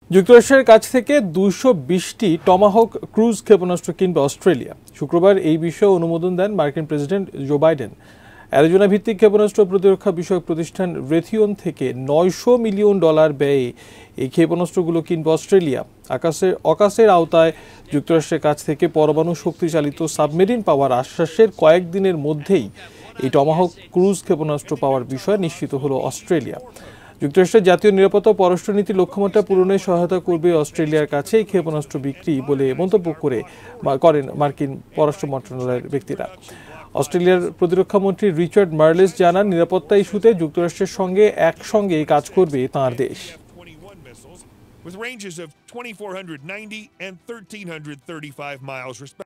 যুক্তরাষ্ট্রের কাছ থেকে 220টি টমাহক ক্রুজ ক্ষেপণাস্ত্র কিনবে অস্ট্রেলিয়া। শুক্রবার এই বিষয়ে অনুমোদন দেন মার্কিন প্রেসিডেন্ট জো বাইডেন। অ্যারিজোনা ভিত্তিক ক্ষেপণাস্ত্র প্রতিরক্ষা বিষয়ক প্রতিষ্ঠান রেথিয়ন থেকে $900 মিলিয়ন ব্যয়ে এই ক্ষেপণাস্ত্রগুলো কিনবে অস্ট্রেলিয়া। অকাশের আওতায় যুক্তরাষ্ট্রের কাছ থেকে পরমাণু শক্তি চালিত সাবমেরিন পাওয়ার আশ্বাসের কয়েকদিনের মধ্যেই এই টমাহক ক্রুজ ক্ষেপণাস্ত্র পাওয়ার বিষয় নিশ্চিত হল অস্ট্রেলিয়া। যুক্তরাষ্ট্রের জাতীয় নিরাপত্তা ও পররাষ্ট্রনীতি লক্ষ্যমাত্রা পূরণে সহায়তা করবে অস্ট্রেলিয়ার কাছে এই ক্ষেপণাস্ত্র বিক্রি বলে মন্তব্য করেন মার্কিন পররাষ্ট্র মন্ত্রণালয়ের ব্যক্তিরা। অস্ট্রেলিয়ার প্রতিরক্ষা মন্ত্রী রিচার্ড মার্লেস জানান, নিরাপত্তা ইস্যুতে যুক্তরাষ্ট্রের সঙ্গে একসঙ্গে কাজ করবে তাঁর দেশ। With ranges of 2,490 and 1,335 miles respectively.